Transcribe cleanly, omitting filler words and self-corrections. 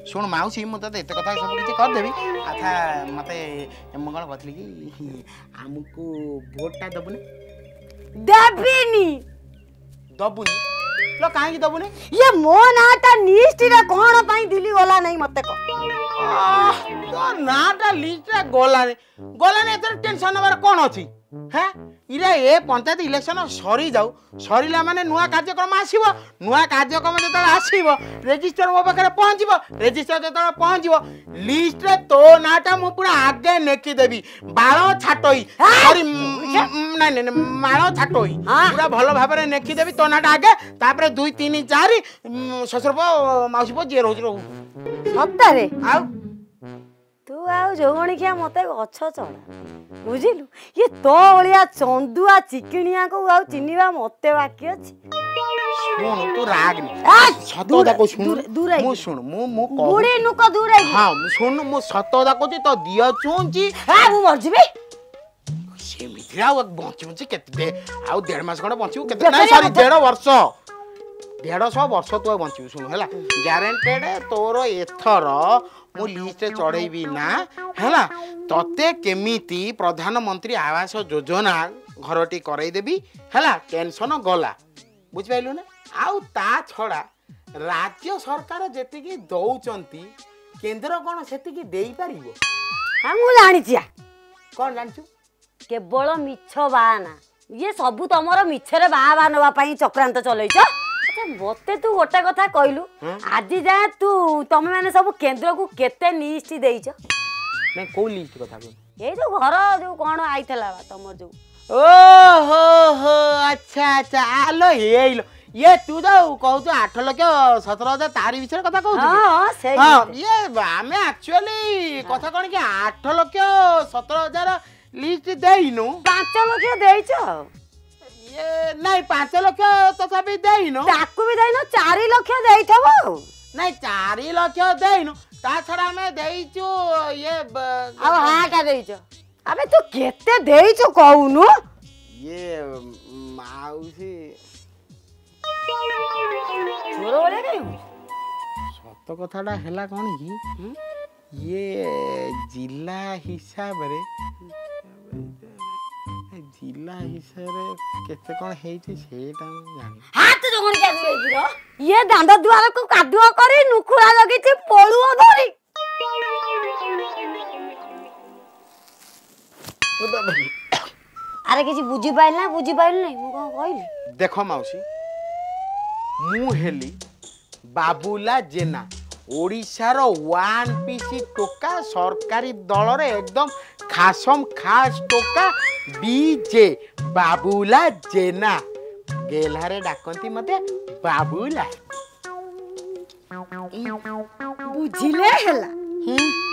शुण माउसी मु तते एते कथा सब किछि कर देबी अच्छा मते म कोन कहथली कि हमको वोटटा दबुने देबिनी दबुनी लो काहे कि दबुने ये मो नाटा लिस्ट रे कोन पई दिली गला नहीं मते को तो नाटा लिस्ट रे गला ने एते टेंशन नबार कोन अछि हैं इरे ए पंचायत इलेक्शन सरी जाऊ सरीला माने नुआ कार्यक्रम आसीबो नुआ कार्यक्रम जत आसीबो रजिस्टर मो पाखरे पहुंचबो रजिस्टर जत पहुंचबो लिस्ट रे तो नाटा मु पूरा आगे नेकी देबी बाळो छाटोई सॉरी नहीं माळो छाटोई पूरा भलो भाबरे नेकी देबी तो नाटा आगे तापरे 2 3 4 ससुरपो माउसीपो जे रोज रो सत्तारे आउ तू आउ जोगणी खिया मते गछ चढ़ा बुझिलु ये तो ओलिया चंदुआ चिकनिया को आउ चिन्नीबा मते बाकी अछि सुन तू राग नहीं सतदा को सुन मु सुन मु बुढ़ी नुक दूर हां सुन मु सतदा को तो दिया चुंची हां मु मर जिबे से मिथिरा बंचू केते आउ 1.5 मास खंड बंचू केते नहीं सॉरी 1.5 वर्ष 150 वर्ष तू बंचू सुन हैला ग्यारंटेड तोर एथर मु लिस्ट चढ़ेबी ना हैला तते केमिति प्रधानमंत्री आवास योजना घरटी करई देबी हैला टेंशन गला बुझ पाइलु ना आउ ता छड़ा राज्य सरकार जेतिकी दउचंती केंद्र कोन सेतिकी देई परिबो हां मु जानि छिया कोन जानछु केवल मिछ बाना ये सब तमरो मिछरे बाबा नवा पई चक्रांत चलैछ अच्छा मते तू गोटे कथा कहलु आज जाए तू तमे माने सब केंद्र को केते लिस्ट देइछ मैं को लिस्ट कथा कहू ए जो घर जो कोन आइतला तमर जो ओ हो अच्छा अच्छा आलो हेइलो ये तू तो कहू तो 8 लाख 17,000 तारी विषय कथा कहू हां सही हां ये हमें एक्चुअली कथा कोन कि 8 लाख 17,000 लिस्ट देइनु 5 लाख देइछ ये नहीं 5 लाख तथापि देइनु ताकू भी देइनो 4 लाख देइथबो नहीं 4 लाख देइनु ता छड़ा हमें देइछु ये अब हां का देइछ अबे तू केते देइछ कहउनु ये माउसी छोरो बोले कहियो सत कथाटा हैला कोन की ये जिला हिसाब रे जिला हिसाब रे केते कोन हेइछि सेटा जानि हाथ जोगणी के दिरो ये दांड द्वार को कादुआ करी नुखुरा लगिछि पळुओ धरी अरे किछि बुझी पाइल नहीं मु कोन कहली देखो माउसी मु हेली बाबूला जेना ओडिशार 1 पीसी टोका सरकारी दल रे एकदम खासम खास टोका बीजे बाबूला जेना गेलारे डाकंती मते बाबूला बुझिले हला